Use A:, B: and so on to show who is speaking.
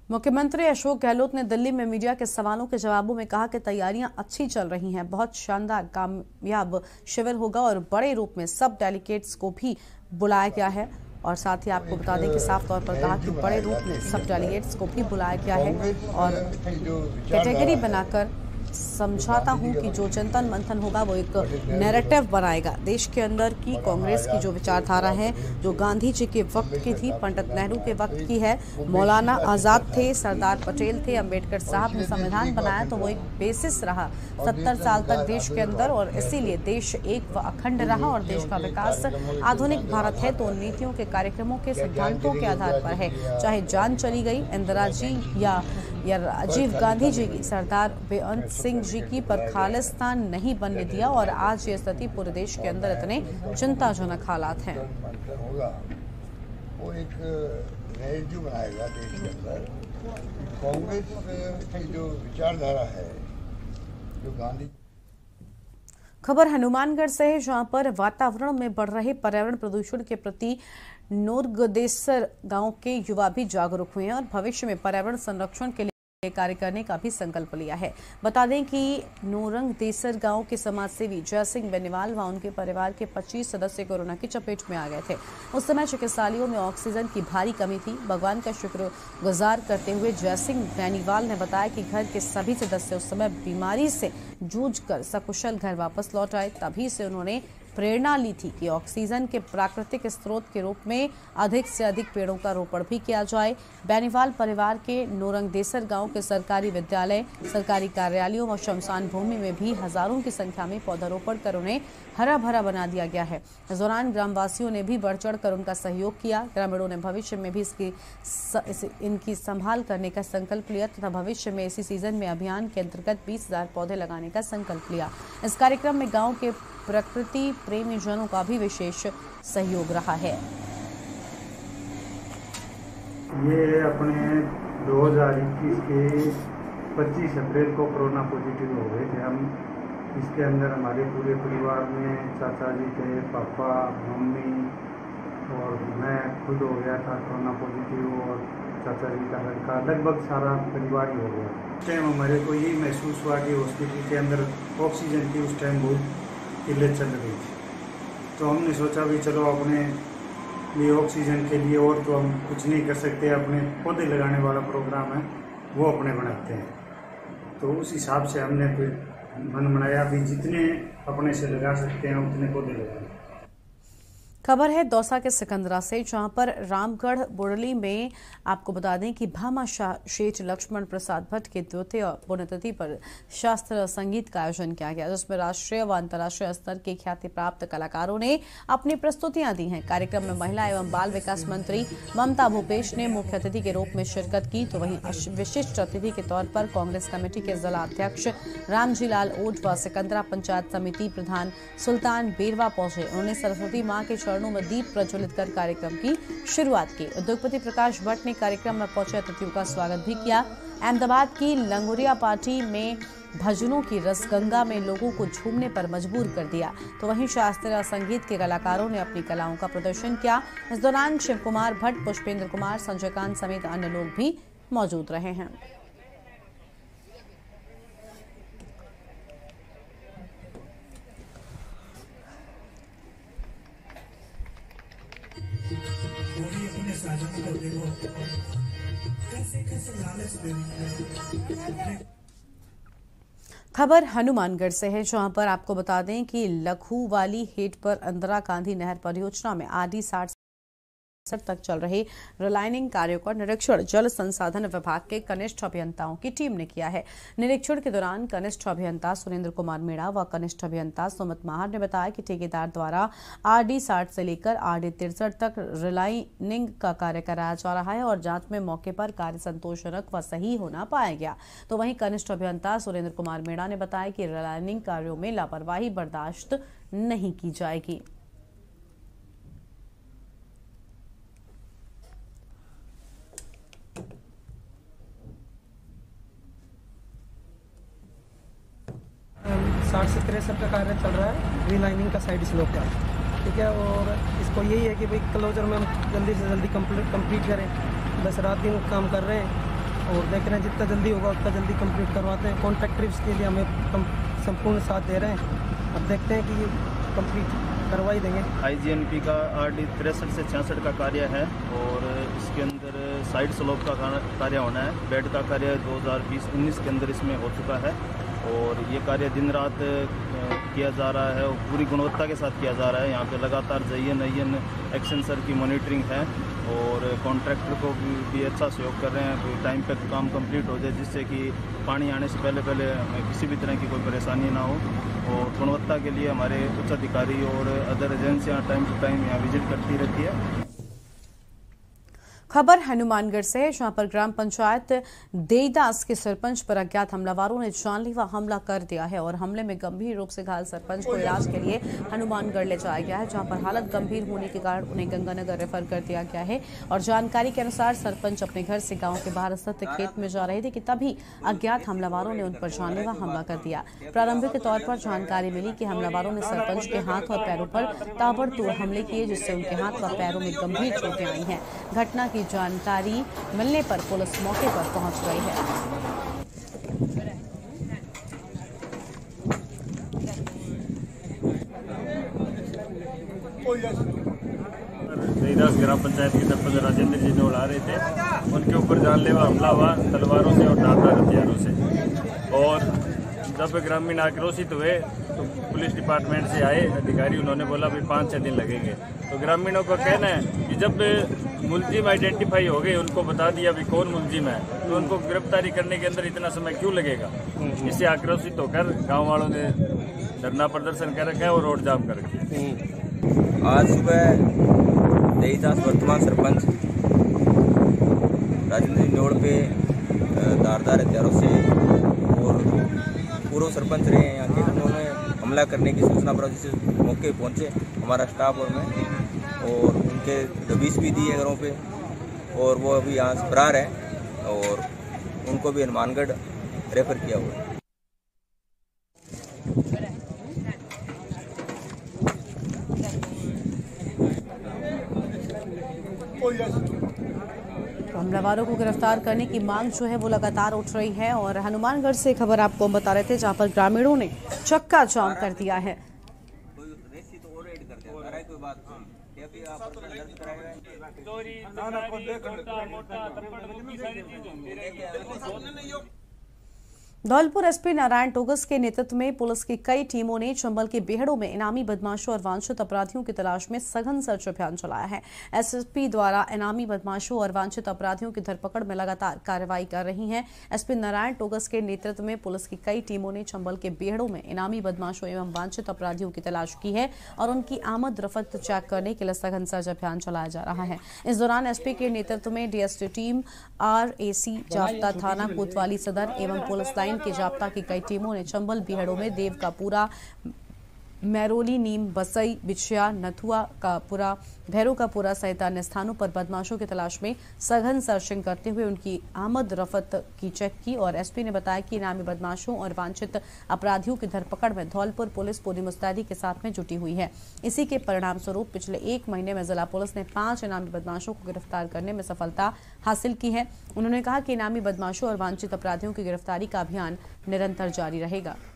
A: मुख्यमंत्री अशोक गहलोत ने दिल्ली में मीडिया के सवालों के जवाबों में कहा कि तैयारियां अच्छी चल रही हैं, बहुत शानदार कामयाब शिविर होगा और बड़े रूप में सब डेलीगेट्स को भी बुलाया गया है। और साथ ही आपको बता दें कि साफ तौर पर कहा कि बड़े रूप में सब डेलीगेट्स को भी बुलाया गया है और कैटेगरी बनाकर समझाता हूं कि जो चिंतन मंथन होगा वो एक नैरेटिव बनाएगा। देश के अंदर की कांग्रेस की जो विचारधारा है, जो गांधी जी के वक्त की थी, पंडित नेहरू के वक्त की है, मौलाना आजाद थे, सरदार पटेल थे, अंबेडकर साहब ने संविधान बनाया तो वो एक बेसिस रहा 70 साल तक देश के अंदर। और इसीलिए देश एक व अखंड रहा और देश का विकास आधुनिक भारत है तो नीतियों के, कार्यक्रमों के, सिद्धांतों के आधार पर है। चाहे जान चली गई इंदिरा जी या राजीव गांधी जी की, सरदार बेअंत सिंह जी की, पर खालिस्तान नहीं बनने दिया। और आज ये स्थिति पूरे देश के अंदर इतने चिंताजनक हालात हैं।
B: वो एक नैरेटिव बनाएगा देश के अंदर। कांग्रेस की जो विचारधारा है, जो गांधी।
A: खबर हनुमानगढ़ से है, जहां पर वातावरण में बढ़ रहे पर्यावरण प्रदूषण के प्रति नूरगदेसर गांव के युवा भी जागरूक हुए हैं और भविष्य में पर्यावरण संरक्षण के लिए कार्य करने का भी संकल्प लिया है। बता दें कि नूरंगदेसर गांव के समाजसेवी जयसिंह बेनीवाल व उनके परिवार के 25 सदस्य कोरोना की चपेट में आ गए थे। उस समय चिकित्सालयों में ऑक्सीजन की भारी कमी थी। भगवान का शुक्रगुजार करते हुए जयसिंह बेनीवाल ने बताया कि घर के सभी सदस्य उस समय बीमारी से जूझकर सकुशल घर वापस लौट आए। तभी से उन्होंने प्रेरणा ली थी कि ऑक्सीजन के प्राकृतिक स्रोत के रूप में अधिक से अधिक पेड़ों का रोपण भी किया जाए। बेनीवाल परिवार के नूरंगदेसर गांव के सरकारी विद्यालय, सरकारी कार्यालयों व शमशान भूमि में भी हजारों की संख्या में पौधारोपण कर उन्हें हरा भरा बना दिया गया है। इस दौरान ग्रामवासियों ने भी बढ़ चढ़ कर उनका सहयोग किया। ग्रामीणों ने भविष्य में भी इनकी संभाल करने का संकल्प लिया तथा भविष्य में इसी सीजन में अभियान के अंतर्गत 20,000 पौधे लगाने का संकल्प लिया। इस कार्यक्रम में गाँव के प्रकृति प्रेमी जनों का भी विशेष सहयोग रहा है।
C: ये अपने 2021 के 25 अप्रैल को कोरोना पॉजिटिव हो गए थे हम। इसके अंदर हमारे पूरे परिवार में चाचा जी थे, पापा, मम्मी और मैं खुद हो गया था कोरोना पॉजिटिव और चाचा जी का लड़का, लगभग सारा परिवार ही हो गया। उस टाइम हमारे को यही महसूस हुआ कि हॉस्पिटल के अंदर ऑक्सीजन की उस टाइम बहुत किल्लत चल रही थी। तो हमने सोचा भी चलो अपने लिए ऑक्सीजन के लिए और तो हम कुछ नहीं कर सकते, अपने पौधे लगाने वाला प्रोग्राम है वो अपने बनाते हैं। तो उस हिसाब से हमने फिर मन बनाया भी जितने अपने से लगा सकते हैं उतने पौधे लगाएं।
A: खबर है दौसा के सिकंदरा से, जहां पर रामगढ़ बुरली में आपको बता दें कि भामाशाह शेठ लक्ष्मण प्रसाद भट्ट के द्वितीय पुण्यतिथि पर शास्त्रीय संगीत का आयोजन किया गया, जिसमें राष्ट्रीय व अंतर्राष्ट्रीय स्तर के ख्याति प्राप्त कलाकारों ने अपनी प्रस्तुतियां दी हैं। कार्यक्रम में महिला एवं बाल विकास मंत्री ममता भूपेश ने मुख्य अतिथि के रूप में शिरकत की, तो वहीं विशिष्ट अतिथि के तौर पर कांग्रेस कमेटी के जिला अध्यक्ष रामजी लाल ओट व सिकंदरा पंचायत समिति प्रधान सुल्तान बेरवा पहुंचे। उन्होंने सरस्वती मां के चरणों में दीप प्रज्वलित कर कार्यक्रम की शुरुआत की। उद्योगपति प्रकाश भट्ट ने कार्यक्रम में पहुंचे अतिथियों का स्वागत भी किया। अहमदाबाद की लंगोरिया पार्टी में भजनों की रसगंगा में लोगों को झूमने पर मजबूर कर दिया, तो वहीं शास्त्रीय संगीत के कलाकारों ने अपनी कलाओं का प्रदर्शन किया। इस दौरान शिव कुमार भट्ट, पुष्पेंद्र कुमार, संजय कांत समेत अन्य लोग भी मौजूद रहे हैं। खबर हनुमानगढ़ से है, जहां पर आपको बता दें कि लखूवाली हेड पर इंदिरा गांधी नहर परियोजना में आरडी 60 तक चल रहे रिलाइनिंग कार्यों का निरीक्षण जल संसाधन विभाग के कनिष्ठ अभियंताओं की टीम ने किया है। निरीक्षण के दौरान कनिष्ठ अभियंता सुरेंद्र कुमार मीणा व कनिष्ठ अभियंता सुमित महार ने बताया कि ठेकेदार द्वारा आरडी 60 से लेकर आरडी 63 तक रिलाइनिंग का कार्य कराया जा रहा है और जांच में मौके पर कार्य संतोषजनक व सही होना पाया गया। तो वहीं कनिष्ठ अभियंता सुरेंद्र कुमार मीणा ने बताया कि रिलाइनिंग कार्यों में लापरवाही बर्दाश्त नहीं की जाएगी।
D: साठ से 63 का कार्य चल रहा है रीलाइनिंग का साइड स्लोप का, ठीक है। और इसको यही है कि भाई क्लोजर में हम जल्दी से जल्दी कंप्लीट करें। बस रात दिन काम कर रहे हैं और देख रहे हैं जितना जल्दी होगा उतना जल्दी कंप्लीट करवाते हैं। कॉन्ट्रैक्टर्स के लिए हमें संपूर्ण साथ दे रहे हैं। अब देखते हैं कि ये कंप्लीट करवाई देंगे।
E: IGNP का RD 63 से 66 का कार्य है और इसके अंदर साइड स्लोप का कार्य होना है। बेड का कार्य 2020-19 के अंदर इसमें हो चुका है और ये कार्य दिन रात किया जा रहा है और पूरी गुणवत्ता के साथ किया जा रहा है। यहाँ पे लगातार JN एक्सटेंसर की मॉनिटरिंग है और कॉन्ट्रैक्टर को भी अच्छा सहयोग कर रहे हैं। टाइम पे काम कंप्लीट हो जाए जिससे कि पानी आने से पहले किसी भी तरह की कोई परेशानी ना हो। और गुणवत्ता के लिए हमारे उच्च अधिकारी और other agencies time to time यहाँ विजिट करती रहती है।
A: खबर हनुमानगढ़ से है, जहां पर ग्राम पंचायत देईदास के सरपंच पर अज्ञात हमलावरों ने जानलेवा हमला कर दिया है और हमले में गंभीर रूप से घायल सरपंच को इलाज के लिए हनुमानगढ़ ले जाया गया है, जहां पर हालत गंभीर होने के कारण उन्हें गंगानगर रेफर कर दिया गया है। और जानकारी के अनुसार सरपंच अपने घर से गांव के बाहर स्थित खेत में जा रहे थे कि तभी अज्ञात हमलावरों ने उन पर जानलेवा हमला कर दिया। प्रारंभिक तौर पर जानकारी मिली कि हमलावरों ने सरपंच के हाथ और पैरों पर ताबड़तोड़ हमले किए, जिससे उनके हाथ व पैरों में गंभीर चोटें आई हैं। घटना की जानकारी मिलने पर पुलिस मौके पर पहुंच गई है।
F: देईदास ग्राम पंचायत के सरपंच राजेंद्र जी ने उड़ा रहे थे, उनके ऊपर जानलेवा हमला हुआ तलवारों से और धारदार हथियारों से। और जब ग्रामीण आक्रोशित हुए तो पुलिस डिपार्टमेंट से आए अधिकारी, उन्होंने बोला भाई 5-6 दिन लगेंगे। तो ग्रामीणों का कहना है कि जब मुलजिम आइडेंटिफाई हो गए, उनको बता दिया भी कौन मुलजिम है, तो उनको गिरफ्तारी करने के अंदर इतना समय क्यों लगेगा। इससे आक्रोशित होकर गांव वालों ने धरना प्रदर्शन कर रखा है और रोड जाम कर रखी है।
G: आज सुबह देईदास वर्तमान सरपंच राजेंद्र नोड़ पे धारदार हथियारों से और पूर्व सरपंच रहे हैं यहाँ के, उन्होंने हमला करने की सूचना पर जिससे मौके पहुँचे हमारा स्टाफ और मैं, और उनके दबिश भी दी है घरों पे और वो अभी यहाँ से फरार है और उनको भी हनुमानगढ़ रेफर किया हुआ है।
A: हमलावरों को गिरफ्तार करने की मांग जो है वो लगातार उठ रही है। और हनुमानगढ़ से खबर आपको बता रहे थे, जहां पर ग्रामीणों ने चक्का जाम कर दिया है। धौलपुर एसपी नारायण टोगस के नेतृत्व में पुलिस की कई टीमों ने चंबल के बेहड़ों में इनामी बदमाशों और वांछित अपराधियों की तलाश में सघन सर्च अभियान चलाया है। एसएसपी द्वारा इनामी बदमाशों और वांछित अपराधियों की धरपकड़ में लगातार कार्रवाई कर रही हैं। एसपी नारायण टोगस के नेतृत्व में पुलिस की कई टीमों ने चंबल के बेहड़ों में इनामी बदमाशों एवं वांछित अपराधियों की तलाश की है और उनकी आमद रफ्त चेक करने के लिए सघन सर्च अभियान चलाया जा रहा है। इस दौरान एसपी के नेतृत्व में डीएसटी टीम, RAC जाप्ता थाना कोतवाली सदर एवं पुलिस लाइन के जाप्ता की कई टीमों ने चंबल बिहड़ों में देव का पूरा, मैरोली, नीम, बसई, बिछिया, नथुआ का पूरा, भैरों का पूरा सहित अन्य स्थानों पर बदमाशों की तलाश में सघन सर्चिंग करते हुए उनकी आमद रफ्त की चेक की। और एसपी ने बताया कि इनामी बदमाशों और वांछित अपराधियों की धरपकड़ में धौलपुर पुलिस पूरी मुस्तैदी के साथ में जुटी हुई है। इसी के परिणाम स्वरूप पिछले 1 महीने में जिला पुलिस ने 5 इनामी बदमाशों को गिरफ्तार करने में सफलता हासिल की है। उन्होंने कहा कि इनामी बदमाशों और वांछित अपराधियों की गिरफ्तारी का अभियान निरंतर जारी रहेगा।